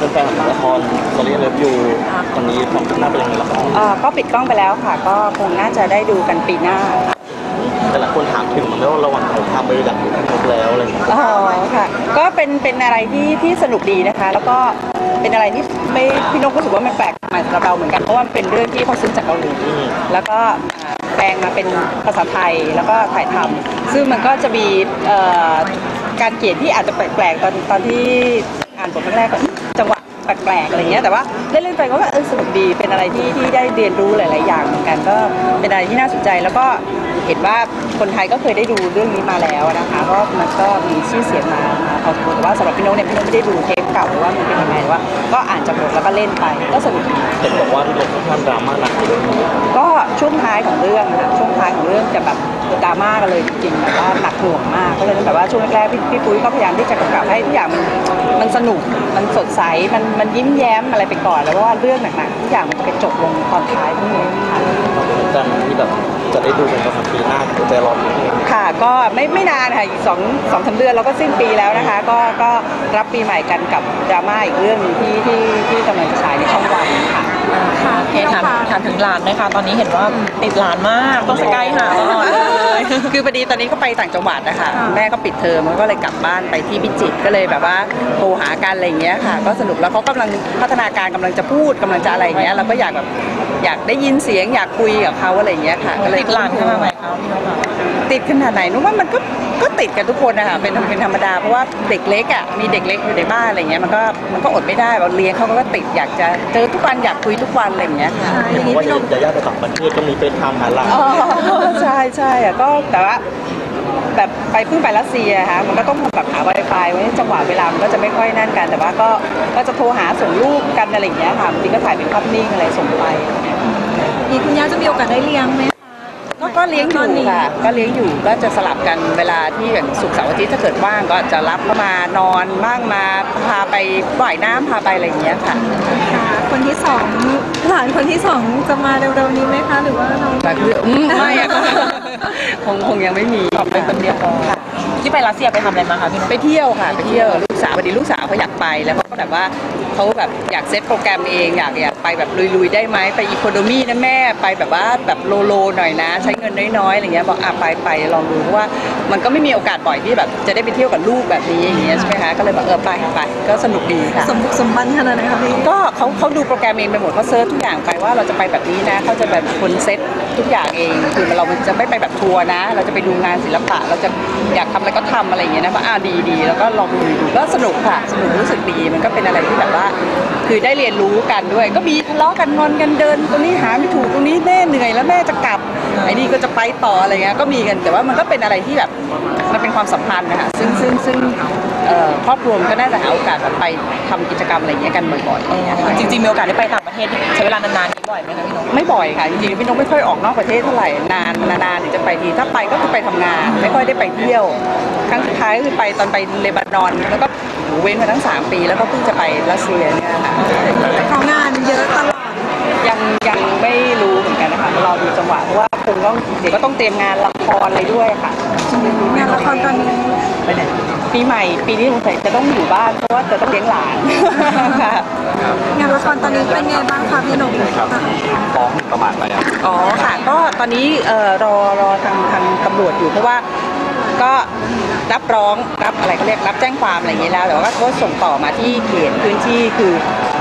เป็นแฟนของละครตอนนี้เลิฟยูตอนนี้ความคืบหน้าเป็นยังไงล่ะครับก็ปิดกล้องไปแล้วค่ะก็คงน่าจะได้ดูกันปีหน้าแต่หลายคนถามถึงมันแล้วระหว่างเขาทำไปอยากดูพี่นกแล้วอะไรอย่างเงี้ยค่ะก็เป็นอะไรที่สนุกดีนะคะแล้วก็เป็นอะไรที่ไม่พี่นกรู้สึกว่ามันแปลกใหม่สำหรับเราเหมือนกันเพราะว่ามันเป็นเรื่องที่เขาซื้อจากเกาหลีแล้วก็แปลงมาเป็นภาษาไทยแล้วก็ถ่ายทำซึ่งมันก็จะมีการเขียนที่อาจจะแปลกๆตอนที่อ่านบทแรกๆจังหวะแปลกๆอะไรเงี้ยแต่ว่าได้เล่นไปก็ว่าสนุกดีเป็นอะไรที่ได้เรียนรู้หลายๆอย่างเหมือนกันก็เป็นอะไรที่น่าสนใจแล้วก็เห็นว่าคนไทยก็เคยได้ดูเรื่องนี้มาแล้วนะคะก็มันก็มีชื่อเสียงมาพอสมควรแต่ว่าสำหรับพี่นกเนี่ยพี่นกไม่ได้ดูเทปเก่าหรือว่ามันเป็นยังไงว่าก็อ่านจากบทแล้วก็เล่นไปก็สนุกดีเห็นบอกว่าพี่นกค่อนข้างดราม่าหนักเลยก็ช่วงท้ายของเรื่องนะช่วงท้ายของเรื่องจะแบบดราม่ากันเลยจริงๆแบบว่าหนักหน่วงมากก็เลยแบบว่าช่วงแรกๆพี่ปุ้ยก็พยายามที่จะกำกับให้ทุกอย่างมันสนุกมันสดใสมันยิ้มแย้มอะไรไปก่อนแล้วว่าเรื่องหนักๆทุกอย่างมันจะไปจบลงตอนท้ายทั้งหมดค่ะกันที่แบบจะได้ดูกันประมาณปีหน้าแต่รอดูค่ะก็ไม่นานค่ะอีก2-3 เดือนเราก็สิ้นปีแล้วนะคะก็รับปีใหม่กันกับดราม่าอีกเรื่องนึงที่กำลังจะฉายในช่องวันค่ะค่ะถามถึงหลานไหมคะตอนนี้เห็นว่าติดหลานมากต้องสกายหาตลอดเลยคือพอดีตอนนี้ก็ไปต่างจังหวัดนะคะแม่ก็ปิดเทอมก็เลยกลับบ้านไปที่พิจิตรก็เลยแบบว่าโทรหากันอะไรอย่างเงี้ยค่ะก็สนุกแล้วเขากำลังพัฒนาการกำลังจะพูดกำลังจะอะไรอย่างเงี้ยเราก็อยากแบบอยากได้ยินเสียงอยากคุยกับเขาอะไรอย่างเงี้ยค่ะก็เลยติดหลานขนาดไหนคะพี่นกติดขนาดไหนนุ้ว่ามันก็ติดกันทุกคนนะคะเป็นธรรมดาเพราะว่าเด็กเล็กอ่ะมีเด็กเล็กอยู่ในบ้านอะไรเงี้ยมันก็อดไม่ได้เราเลี้ยงเขาก็ติดอยากจะเจอทุกวันอยากคุยทุกวันอะไรอย่างเงี้ยค่ะเห็นว่าจะย่าไปต่างประเทศก็มีเป็นทำหาหลักใช่อ่ะก็แต่ว่าแบบเพิ่งไปรัสเซียค่ะมันก็ต้องแบบหา Wi-Fi ไว้จังหวะเวลามันก็จะไม่ค่อยนั่นกันแต่ว่าก็จะโทรหาส่งรูปกันอะไรอย่างเงี้ยค่ะบางทีก็ถ่ายเป็นภาพนิ่งอะไรส่งไปมีคุณย่าจะมีโอกาสได้เลี้ยงไหมก็เลี้ยงอยู่ค่ะก็เลี้ยงอยู่ก็จะสลับกันเวลาที่อย่างศุกร์เสาร์อาทิตย์ถ้าเกิดว่างก็จะรับเข้ามานอนบ้างมาพาไปว่ายน้ำพาไปอะไรอย่างเงี้ยค่ะคนที่สองหลานคนที่สองจะมาเร็วๆนี้ไหมคะหรือว่าเราไม่คงยังไม่มีเป็นคนเดียวค่ะที่ไปรัสเซียไปทำอะไรมาคะพี่นกไปเที่ยวค่ะไปเที่ยวลูกสาวพอดีลูกสาวเขาอยากไปแล้วเขาก็แบบว่าเขาแบบอยากเซตโปรแกรมเองอยากไปแบบลุยๆได้ไหมไปอีโคโนมี่นะแม่ไปแบบว่าแบบโลหน่อยนะใช้เงินน้อยๆอะไรเงี้ยบอกไปลองดูเพราะว่ามันก็ไม่มีโอกาสบ่อยที่แบบจะได้ไปเที่ยวกับลูกแบบนี้อย่างเงี้ยใช่ไหมคะก็เลยบอกไปก็สนุกดีค่ะสมบันขนาดไหนคะพี่ก็เขาดูโปรแกรมเองไปหมดเขาเซิร์ชทุกอย่างไปว่าเราจะไปแบบนี้นะเขาจะแบบคนเซตทุกอย่างเองคือเราจะไม่ไปแบบทัวร์นะเราจะไปดูงานศิลปะเราจะอยากทำอะไรก็ทำอะไรอย่างเงี้ยนะว่าดีแล้วก็ลองดูก็สนุกค่ะสนุกรู้สึกดีมันก็เป็นอะไรที่แบบว่าคือได้เรียนรู้กันด้วยก็มีทะเลาะกันงอนกันเดินตรงนี้หาไม่ถูกตรงนี้แม่เหนื่อยแล้วแม่จะกลับไอ้นี่ก็จะไปต่ออะไรเงี้ยก็มีกันแต่ว่ามันก็เป็นอะไรที่แบบมันเป็นความสัมพันธ์นะคะซึ่งครอบครัวก็น่าจะหาโอกาสแบบไปทำกิจกรรมอะไรเงี้ยกันบ่อยๆจริงๆมีโอกาสได้ไปต่างประเทศใช้เวลานานๆบ่อยไหมคะพี่นกไม่บ่อยค่ะจริงๆพี่นกไม่ค่อยออกนอกประเทศเท่าไหร่นานถึงจะไปทีถ้าไปก็คือไปทำงานไม่ค่อยได้ไปเที่ยวครั้งสุดท้ายก็คือไปตอนไปเลบานอนแล้วก็เว้นมาทั้ง3 ปีแล้วก็เพิ่งจะไปรัสเซียเนี่ยค่ะเขางานเยอะตลอดยังไม่รู้เหมือนกันนะคะรอดูจังหวะเพราะว่าคงต้องเดี๋ยวก็ต้องเตรียมงานละครอะไรด้วยค่ะงานละครตอนนี้ไปไหนปีใหม่ปีนี้สงสัยจะต้องอยู่บ้านเพราะว่าจะต้องเลี้ยงหลานค่ะงานละครตอนนี้เป็นไงบ้างคะพี่หนุ่มฟ้องประมาทไปอ๋อค่ะก็ตอนนี้รอทางตำรวจอยู่เพราะว่าก็รับร้องรับอะไรเขาเรียกรับแจ้งความอะไรอย่างนี้แล้วแต่ว่าก็ส่งต่อมาที่เขตพื้นที่คือ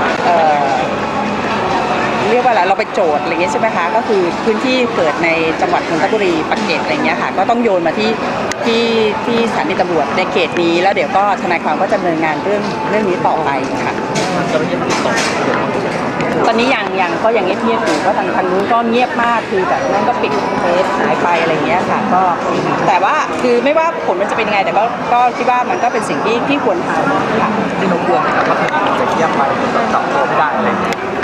เรียกว่าอะไรเราไปโจทย์อะไรเงี้ยใช่ไหมคะก็คือพื้นที่เกิดในจังหวัดนนทบุรีปากเกร็ดอะไรเงี้ยค่ะก็ต้องโยนมาที่สถานีตำรวจในเขตนี้แล้วเดี๋ยวก็ทนายความก็จะดำเนินงานเรื่องนี้ต่อไปค่ะตอนนี้ยังก็ยังเงียบอยู่ก็ทางนู้นก็เงียบมากคือแบบนั่นก็ปิดเฟซหายไปอะไรเงี้ยค่ะก็แต่ว่าคือไม่ว่าผลมันจะเป็นยังไงแต่ก็คิดว่ามันก็เป็นสิ่งที่ควรทำค่ะที่เราควรนะครับว่าจะเงียบไปจับตัวไม่ได้อะไร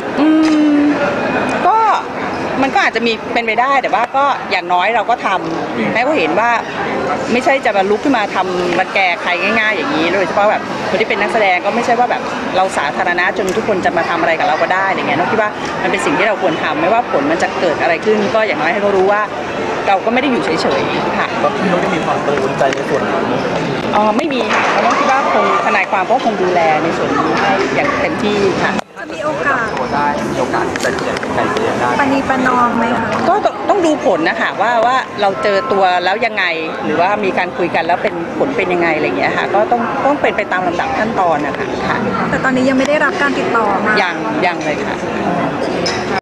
ก็มันก็อาจจะมีเป็นไปได้แต่ว่าก็อย่างน้อยเราก็ทำให้เขาเห็นว่าไม่ใช่จะมาลุกขึ้นมาทำรังแกใครง่ายๆอย่างนี้โดยเฉพาะแบบคนที่เป็นนักแสดงก็ไม่ใช่ว่าแบบเราสาธารณะจนทุกคนจะมาทำอะไรกับเราก็ได้อะไรเงี้ยน้องคิดว่ามันเป็นสิ่งที่เราควรทำไม่ว่าผลมันจะเกิดอะไรขึ้นก็อย่างน้อยให้เขารู้ว่าเราก็ไม่ได้อยู่เฉยๆค่ะก็พี่น้องได้มีความกังวลใจในส่วนนี้ไม่มีค่ะน้องคิดว่าคงทนายความก็คงดูแลในส่วนนี้ให้อย่างเต็มที่ค่ะจะมีโอกาสได้มีโอกาสจะเกลี่ยไกลเกลี่ยได้ปณีประนอมไหมคะก็ต้องดูผลนะคะว่าเราเจอตัวแล้วยังไง หรือว่ามีการคุยกันแล้วเป็นผลเป็นยังไงอะไรอย่างเงี้ยค่ะก็ต้องเป็นไปตามลำดับขั้นตอนนะคะค่ะแต่ตอนนี้ยังไม่ได้รับการติดต่อมายังเลยค่ะ